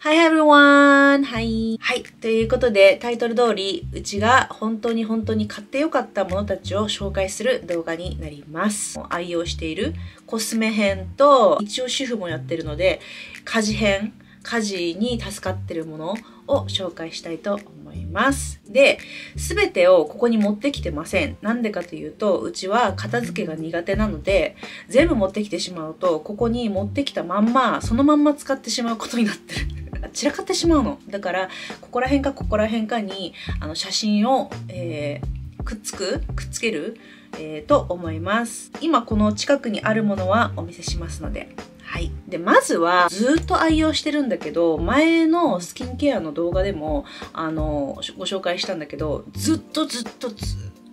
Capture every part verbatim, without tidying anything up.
Hi everyone! はい。はい。ということで、タイトル通り、うちが本当に本当に買ってよかったものたちを紹介する動画になります。愛用しているコスメ編と、一応主婦もやってるので、家事編、家事に助かってるものを紹介したいと思います。で、すべてをここに持ってきてません。なんでかというと、うちは片付けが苦手なので、全部持ってきてしまうと、ここに持ってきたまんま、そのまんま使ってしまうことになってる。散らかってしまうの。だから、ここら辺かここら辺かに、あの、写真を、えー、くっつくくっつける、えー、と思います。今、この近くにあるものはお見せしますので。はい。で、まずは、ずっと愛用してるんだけど、前のスキンケアの動画でも、あの、ご紹介したんだけど、ずっとずっとずっ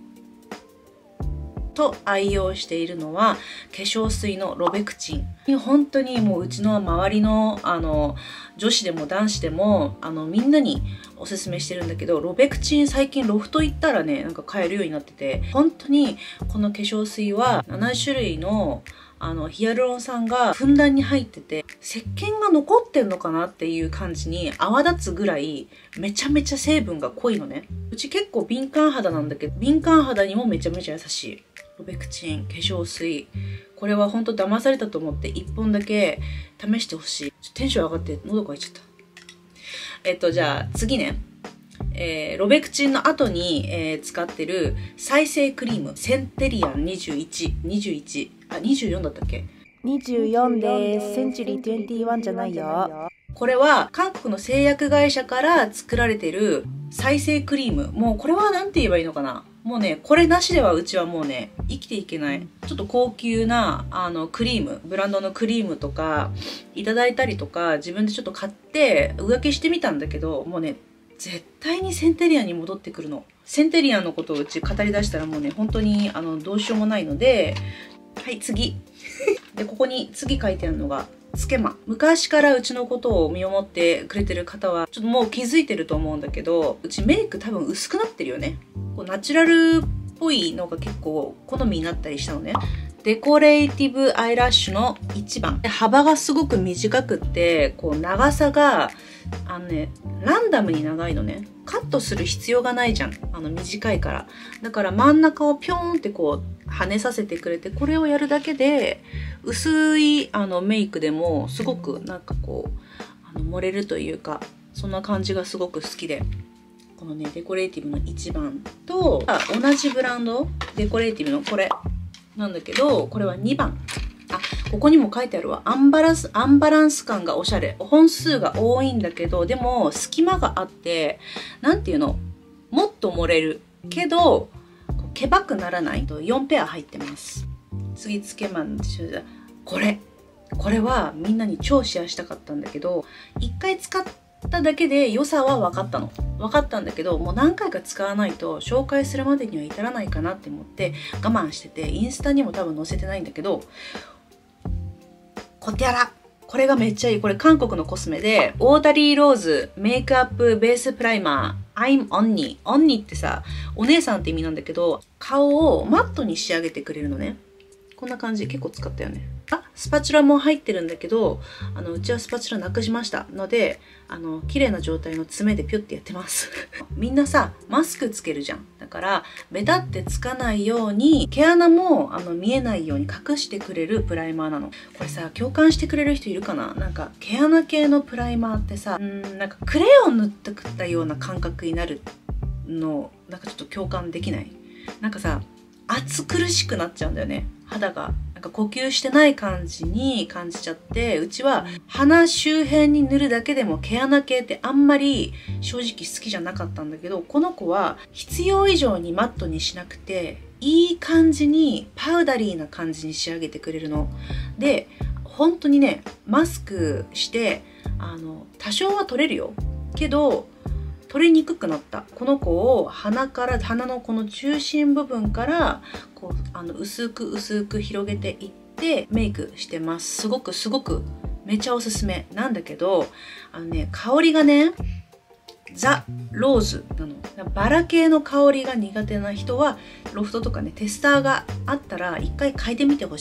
と愛用しているのは、化粧水のロベクチン。本当にもううちの周りの、あの、女子でも男子でも、あの、みんなにおすすめしてるんだけど、ロベクチン最近ロフト行ったらね、なんか買えるようになってて、本当にこの化粧水はなな種類のあの、ヒアルロン酸がふんだんに入ってて、石鹸が残ってんのかなっていう感じに泡立つぐらい、めちゃめちゃ成分が濃いのね。うち結構敏感肌なんだけど、敏感肌にもめちゃめちゃ優しい。ロベクチン、化粧水。これはほんと騙されたと思っていっぽんだけ試してほしい。テンション上がって喉乾いちゃった。えっと、じゃあ次ね。えー、ロベクチンの後に、えー、使ってる再生クリームセンテリアンにじゅういち、にじゅういち、あ、にじゅうよんだったっけ？ にじゅうよんです。センチュリーにじゅういちじゃないよ。 これは韓国の製薬会社から作られてる再生クリーム。もうこれはなんて言えばいいのかな。もうね、これなしではうちはもうね、生きていけない。ちょっと高級な、あの、クリーム、ブランドのクリームとか、いただいたりとか、自分でちょっと買って、浮気してみたんだけど、もうね、絶対にセンテリアンに戻ってくるの。センテリアンのことをうち語り出したらもうね、本当に、あの、どうしようもないので、はい、次。で、ここに次書いてあるのが、つけま。昔からうちのことを見守ってくれてる方は、ちょっともう気づいてると思うんだけど、うちメイク多分薄くなってるよね。こうナチュラルっぽいのが結構好みになったりしたのね。デコレーティブアイラッシュのいちばん。幅がすごく短くって、こう長さが、あのね、ランダムに長いのね。カットする必要がないじゃん。あの短いから。だから真ん中をピョーンってこう跳ねさせてくれて、これをやるだけで、薄いあのメイクでもすごくなんかこう、あの漏れるというか、そんな感じがすごく好きで。このね、デコレーティブのいちばんと、同じブランド、デコレーティブのこれなんだけど、これはにばん。あ、ここにも書いてあるわ。アンバランス、アンバランス感がおしゃれ。本数が多いんだけど、でも隙間があって、なんていうの？もっと漏れる。けど、けばくならないとよんペア入ってます。次、つけまんでしょ。これ。これはみんなに超シェアしたかったんだけど、一回使っただけで良さは分かったの。分かったんだけど、もう何回か使わないと紹介するまでには至らないかなって思って我慢してて、インスタにも多分載せてないんだけど、コティアラ。これがめっちゃいい。これ韓国のコスメで、オーダリーローズメイクアップベースプライマー I'm Onni。Onni ってさ、お姉さんって意味なんだけど、顔をマットに仕上げてくれるのね。こんな感じ。結構使ったよね。あ、スパチュラも入ってるんだけど、あの、うちはスパチュラなくしましたので、あの、綺麗な状態の爪でピュッてやってます。みんなさ、マスクつけるじゃん。だから、ベタってつかないように、毛穴も、あの、見えないように隠してくれるプライマーなの。これさ、共感してくれる人いるかな？なんか、毛穴系のプライマーってさ、んーなんか、クレヨン塗ってくったような感覚になるの、なんかちょっと共感できない？なんかさ、暑苦しくなっちゃうんだよね。肌が。なんか呼吸してない感じに感じちゃって、うちは鼻周辺に塗るだけでも毛穴系ってあんまり正直好きじゃなかったんだけど、この子は必要以上にマットにしなくて、いい感じにパウダリーな感じに仕上げてくれるの。で、本当にね、マスクして、あの、多少は取れるよ。けど、取れにくくなった。この子を鼻から、鼻のこの中心部分から、こう、あの、薄く薄く広げていってメイクしてます。すごくすごくめっちゃおすすめなんだけど、あのね、香りがね、ザ・ローズなの。バラ系の香りが苦手な人は、ロフトとかね、テスターがあったら一回嗅いでみてほしい。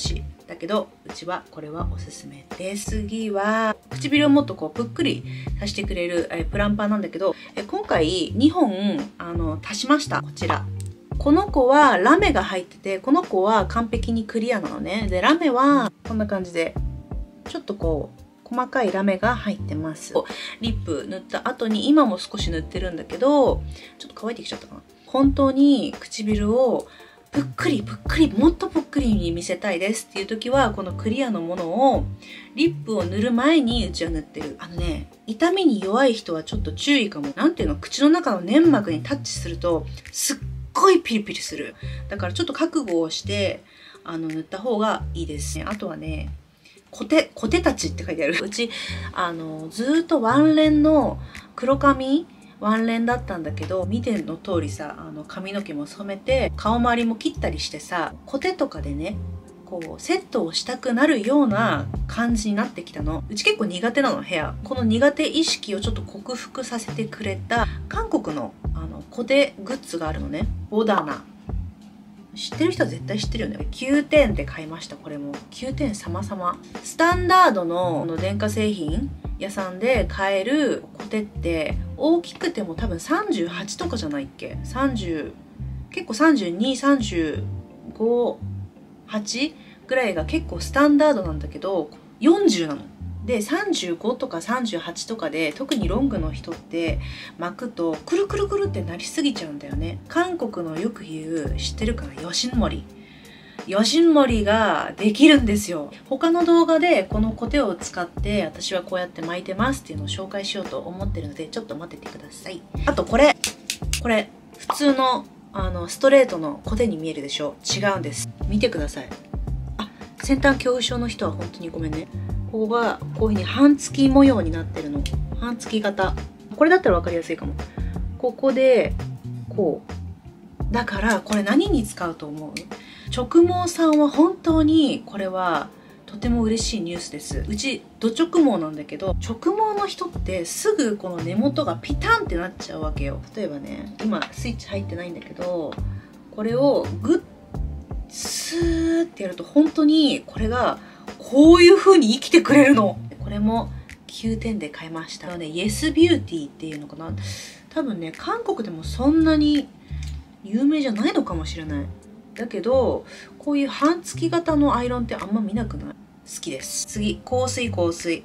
だけどうちはこれはおすすめです。次は唇をもっとこうぷっくりさせてくれるえプランパーなんだけど、え今回にほんあの足しました。こちらこの子はラメが入ってて、この子は完璧にクリアなのね。でラメはこんな感じでちょっとこう細かいラメが入ってます。リップ塗った後に今も少し塗ってるんだけど、ちょっと乾いてきちゃったかな。本当に唇をぷっくりぷっくりもっとぷっくりに見せたいですっていう時はこのクリアのものをリップを塗る前にうちは塗ってる。あのね、痛みに弱い人はちょっと注意かも。なんていうの、口の中の粘膜にタッチするとすっごいピリピリする。だからちょっと覚悟をしてあの塗った方がいいですね。あとはね、コテ、コテたちって書いてある。うち、あの、ずーっとワンレンの黒髪、ワンレンだったんだけど、見ての通りさ、あの、髪の毛も染めて、顔周りも切ったりしてさ、コテとかでね、こう、セットをしたくなるような感じになってきたの。うち結構苦手なの、ヘア。この苦手意識をちょっと克服させてくれた、韓国の、あの、コテグッズがあるのね。ボダナ。知ってる人は絶対知ってるよね。きゅうてんで買いました。これもきゅうてん様々。スタンダードのの電化製品屋さんで買えるコテって大きくても多分さんじゅうはちとかじゃないっけ。さんじゅう結構さんじゅうに、さんじゅうご、はちぐらいが結構スタンダードなんだけどよんじゅうなの。でさんじゅうごとかさんじゅうはちとかで特にロングの人って巻くとくるくるくるってなりすぎちゃうんだよね。韓国のよく言う知ってるかな、ヨシンモリ。ヨシンモリができるんですよ。他の動画でこのコテを使って私はこうやって巻いてますっていうのを紹介しようと思ってるのでちょっと待っててください。あとこれこれ普通のあのストレートのコテに見えるでしょ。違うんです。見てください。あ、先端恐怖症の人は本当にごめんね。ここがこういうふうに半月模様になってるの。半月型。これだったら分かりやすいかも。ここでこうだからこれ何に使うと思う？直毛さんは本当にこれはとても嬉しいニュースです。うちド直毛なんだけど、直毛の人ってすぐこの根元がピタンってなっちゃうわけよ。例えばね、今スイッチ入ってないんだけど、これをグッスーってやると本当にこれがこういう風に生きてくれるの。これもきゅうてんで買いました。ね、イエスビューティーっていうのかな。多分ね、韓国でもそんなに有名じゃないのかもしれない。だけど、こういう半月型のアイロンってあんま見なくない？好きです。次、香水香水。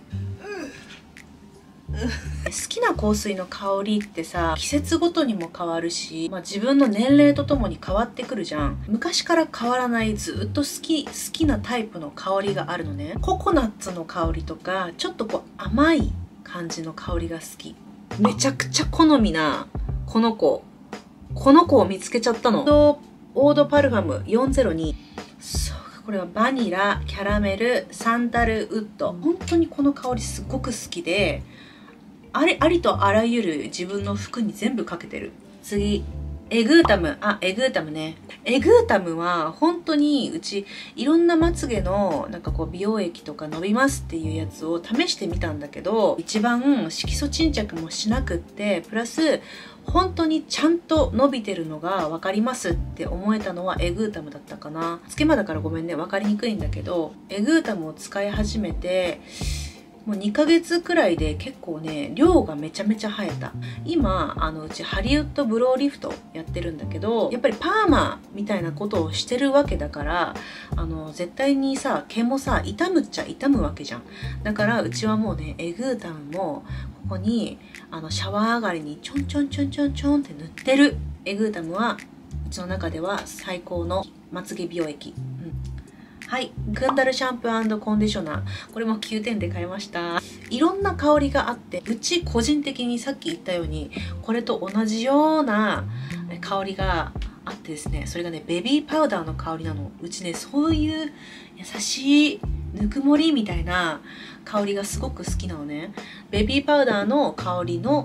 好きな香水の香りってさ、季節ごとにも変わるし、まあ、自分の年齢とともに変わってくるじゃん。昔から変わらないずっと好き好きなタイプの香りがあるのね。ココナッツの香りとかちょっとこう甘い感じの香りが好き。めちゃくちゃ好みなこの子この子を見つけちゃったの。オードパルファムよんぜろに。そうか、これはバニラ、キャラメル、サンダルウッド。本当にこの香りすごく好きで、ありありとあらゆる自分の服に全部かけてる。次、エグータム。あ、エグータムね。エグータムは本当にうちいろんなまつげのなんかこう美容液とか伸びますっていうやつを試してみたんだけど、一番色素沈着もしなくって、プラス本当にちゃんと伸びてるのが分かりますって思えたのはエグータムだったかな。つけまだからごめんね、分かりにくいんだけど、エグータムを使い始めてもうにかげつくらいで結構ね、量がめちゃめちゃ生えた。今あのうちハリウッドブローリフトやってるんだけど、やっぱりパーマみたいなことをしてるわけだから、あの絶対にさ毛もさ傷むっちゃ傷むわけじゃん。だからうちはもうね、エグータムもここにあのシャワー上がりにちょんちょんちょんちょんちょんって塗ってる。エグータムはうちの中では最高のまつげ美容液。はい、クンダルシャンプー&コンディショナー。これもきゅうてんで買いました。いろんな香りがあって、うち個人的にさっき言ったようにこれと同じような香りがあってですね、それがねベビーパウダーの香りなの。うちね、そういう優しいぬくもりみたいな香りがすごく好きなのね。ベビーパウダーの香りの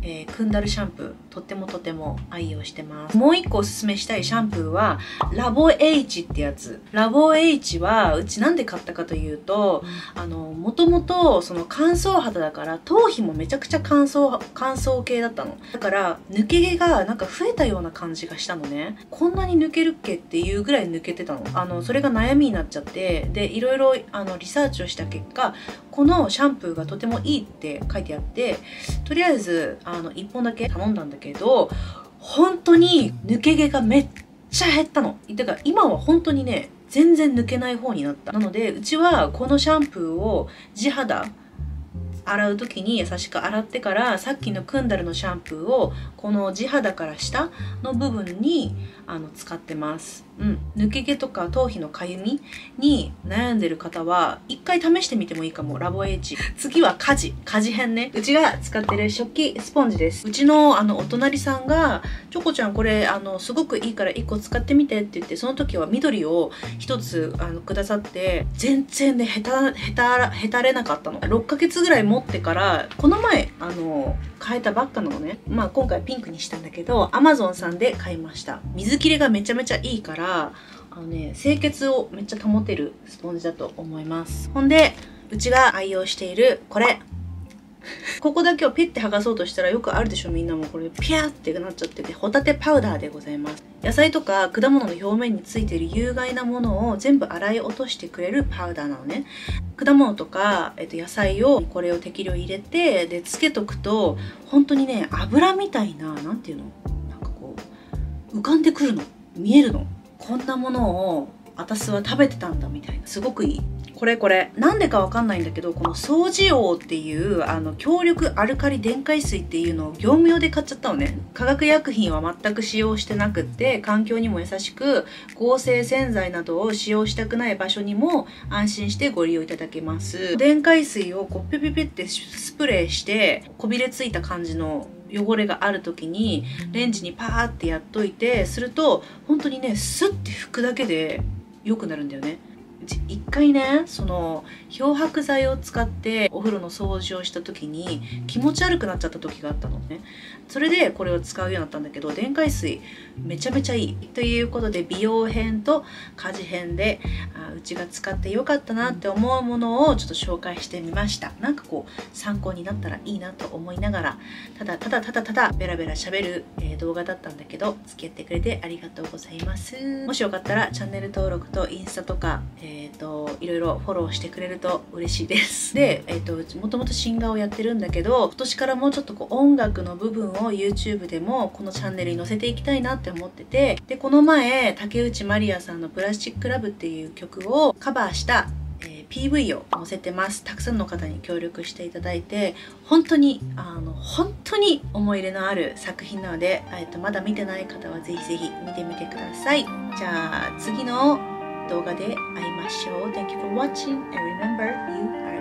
えー、クンダルシャンプーとってもとても愛用してます。もう一個おすすめしたいシャンプーはラボ H ってやつ。ラボ H はうちなんで買ったかというと、あのもともとその乾燥肌だから頭皮もめちゃくちゃ乾燥乾燥系だったの。だから抜け毛がなんか増えたような感じがしたのね。こんなに抜けるっけっていうぐらい抜けてたの。あのそれが悩みになっちゃって、でいろいろあのリサーチをした結果、このシャンプーがとてもいいって書いてあって、とりあえずあのいっぽんだけ頼んだんだけど、本当に抜け毛がめっちゃ減ったの。てか今は本当にね全然抜けない方になった。なのでうちはこのシャンプーを地肌洗う時に優しく洗ってから、さっきのクンダルのシャンプーをこの地肌から下の部分にあの使ってます。うん、抜け毛とか頭皮のかゆみに悩んでる方は一回試してみてもいいかも。ラボ H。次は家事家事編ね。うちが使ってる食器スポンジです。うちのあのお隣さんが「チョコちゃんこれあのすごくいいからいっこ使ってみて」って言って、その時は緑をひとつあのくださって、全然ねへたへたへたれなかったの。ろっかげつぐらい持ってからこの前あの変えたばっかなのね。まあ今回ピンクにしたんだけど、アマゾンさんで買いました。水切れがめちゃめちゃいいから、あのね清潔をめっちゃ保てるスポンジだと思います。ほんでうちが愛用しているこれここだけをピッて剥がそうとしたらよくあるでしょ、みんなもこれピャーってなっちゃってて、ホタテパウダーでございます。野菜とか果物の表面についている有害なものを全部洗い落としてくれるパウダーなのね。果物とか、えっと、野菜をこれを適量入れてでつけとくと、本当にね油みたいな、なんていうの、なんかこう浮かんでくるの、見えるの。こんなものを私は食べてたんだみたいな、すごくいい。これこれなんでかわかんないんだけど、この掃除王っていうあの強力アルカリ電解水っていうのを業務用で買っちゃったのね。化学薬品は全く使用してなくって、環境にも優しく、合成洗剤などを使用したくない場所にも安心してご利用いただけます。電解水をこうピピピってスプレーしてこびれついた感じの汚れがある時にレンジにパーってやっといてすると、本当にねスッて拭くだけで良くなるんだよね。一回ねその漂白剤を使ってお風呂の掃除をした時に気持ち悪くなっちゃった時があったのね。それでこれを使うようになったんだけど、電解水めちゃめちゃいいということで、美容編と家事編であうちが使ってよかったなって思うものをちょっと紹介してみました。なんかこう参考になったらいいなと思いながら、ただただただただベラベラ喋る、えー、動画だったんだけど、付き合ってくれてありがとうございます。もしよかったらチャンネル登録とインスタとか、えー、といろいろフォローしてくれると嬉しいです。で、えー、ともともとシンガーをやってるんだけど、今年からもうちょっとこう音楽の部分を YouTube でもこのチャンネルに載せていきたいなって思ってて、でこの前竹内まりやさんの「プラスチックラブ」っていう曲をカバーした、えー、ピーブイ を載せてます。たくさんの方に協力していただいて、本当にあの本当に思い入れのある作品なので、えー、とまだ見てない方はぜひぜひ見てみてください。じゃあ次の動画で会いましょう。Thank you for watching and remember you are